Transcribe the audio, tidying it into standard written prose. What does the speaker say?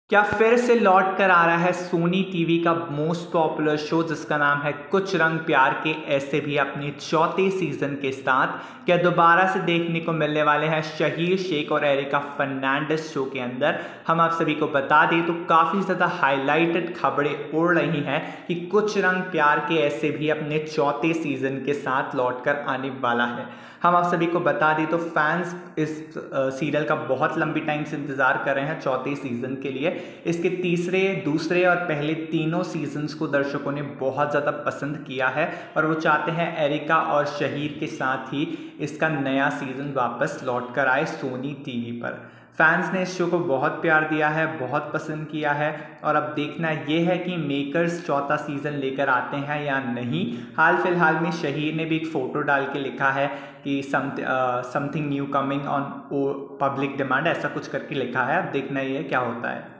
क्या फिर से लौट कर आ रहा है सोनी टीवी का मोस्ट पॉपुलर शो जिसका नाम है कुछ रंग प्यार के ऐसे भी अपने चौथे सीजन के साथ। क्या दोबारा से देखने को मिलने वाले हैं शहीर शेख और एरिका फर्नांडिस शो के अंदर। हम आप सभी को बता दें तो काफ़ी ज़्यादा हाईलाइटेड खबरें उड़ रही हैं कि कुछ रंग प्यार के ऐसे भी अपने चौथे सीजन के साथ लौट कर आने वाला है। हम आप सभी को बता दें तो फैंस इस सीरियल का बहुत लंबी टाइम से इंतज़ार कर रहे हैं चौथे सीज़न के लिए। इसके तीसरे, दूसरे और पहले तीनों सीजन्स को दर्शकों ने बहुत ज़्यादा पसंद किया है और वो चाहते हैं एरिका और शहीर के साथ ही इसका नया सीज़न वापस लौट कर आए सोनी टीवी पर। फैंस ने इस शो को बहुत प्यार दिया है, बहुत पसंद किया है और अब देखना ये है कि मेकर्स चौथा सीज़न लेकर आते हैं या नहीं। हाल फिलहाल में शहीर ने भी एक फ़ोटो डाल के लिखा है कि something new coming on public demand, ऐसा कुछ करके लिखा है। अब देखना ये क्या होता है।